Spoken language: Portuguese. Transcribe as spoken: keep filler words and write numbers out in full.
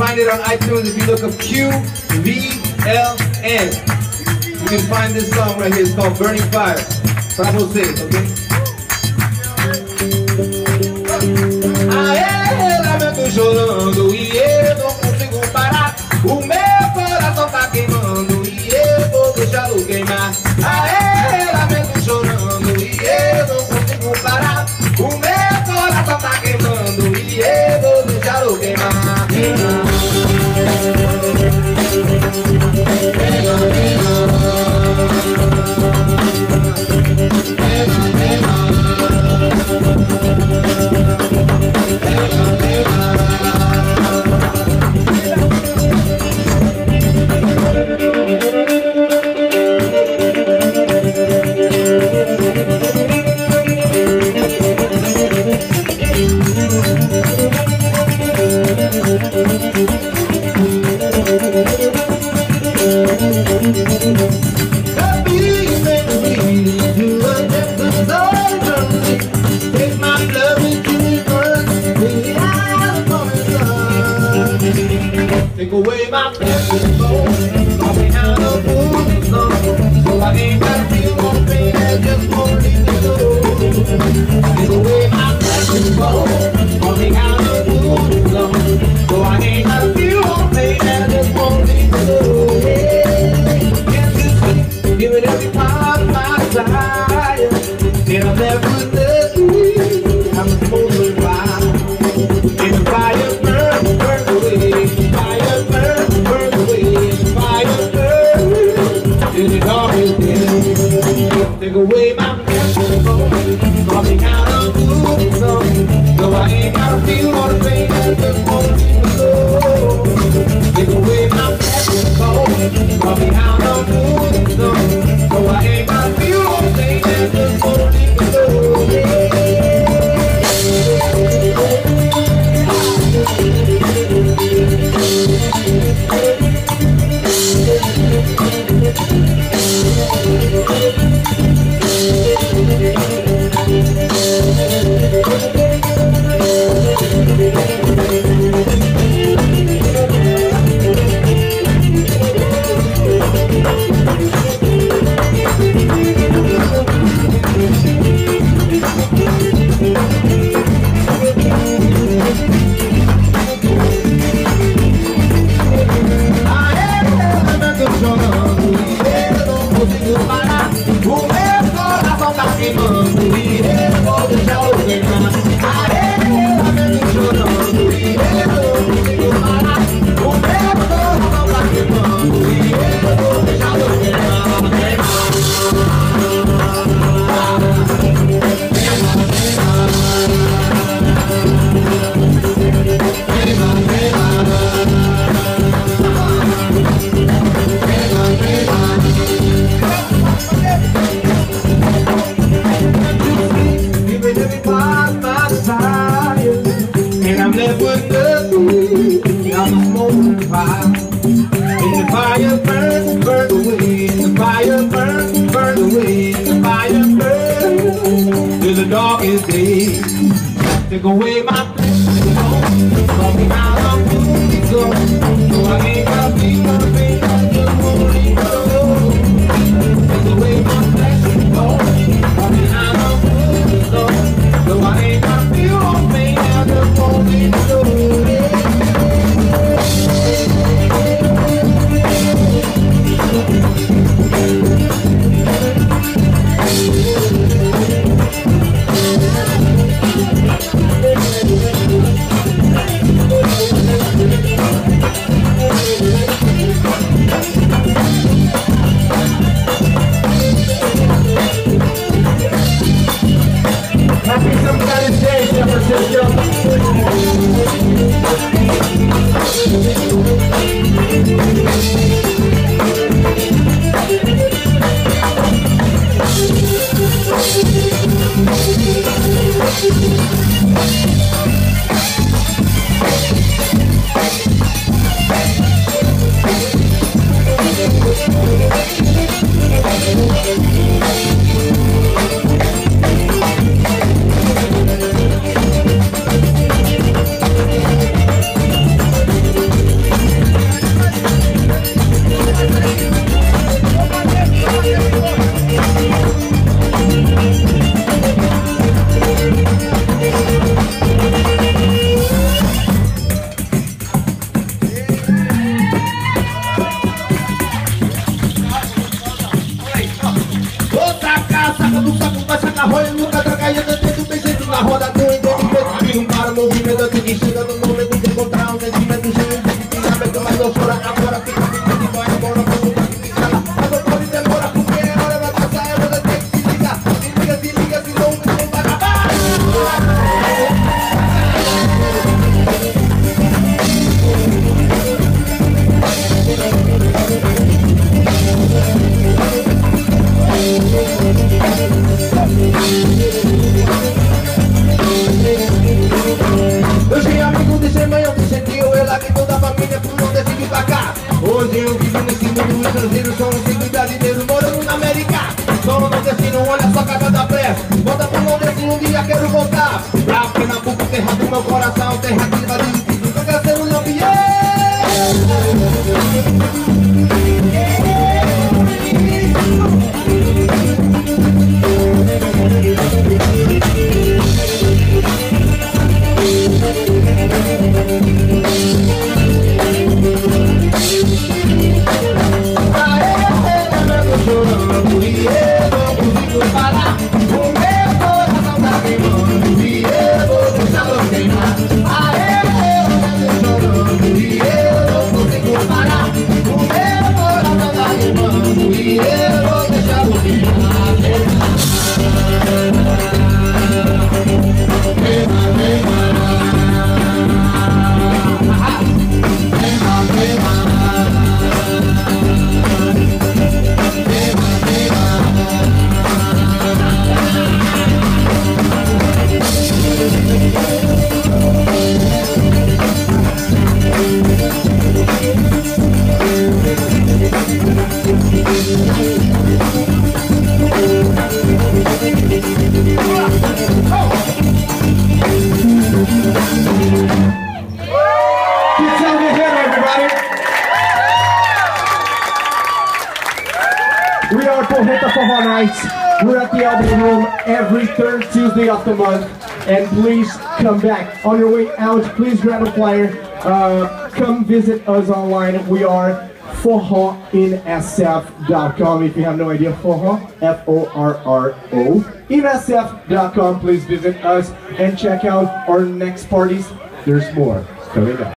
find it on iTunes if you look up Q V L N. You can find this song right here. It's called Burning Fire. Para vocês, ok? Aê, lamento chorando e eu não consigo parar. O meu coração tá queimando e eu vou deixá-lo queimar. Aê, lamento chorando e eu não consigo parar. O meu coração tá queimando e eu vou deixá-lo queimar. Take away my precious soul, call me out of the sun, so I ain't gotta feel no pain, I just won't leave me alone. Take away my precious soul, call me out of the sun, so I ain't gotta feel no pain, I just won't leave me alone. Can't you see, giving every part of my desire, and I'm there with the I'm a smoldering fire, and the fire burns, burns away. Fire burn, burn away, fire burn, till the dark is dead. Take away my precious soul, call me out of the sun, so I ain't gotta feel all the pain, I just won't leave me alone. Take away my precious soul, call me out of the sun, so I ain't gotta feel all the pain, I just won't leave me alone. I hoje eu vivo nesse mundo estrangeiro. Sou um simples brasileiro morando na América. Sou nordestino, olha só cada da pressa. Volta pro nordestino, um dia quero voltar pra Pernambuco, terra do meu coração. Terra que vai de tô crescendo no ambiente. Quetzal Guerrero, everybody! We are Porreta Forró Nights. We're at the Elbo Room every third Tuesday of the month. And please come back. On your way out, please grab a flyer. Uh, come visit us online. We are forró in S F dot com. If you have no idea, forró, F O R R O, in S F dot com. Please visit us and check out our next parties. There's more coming up.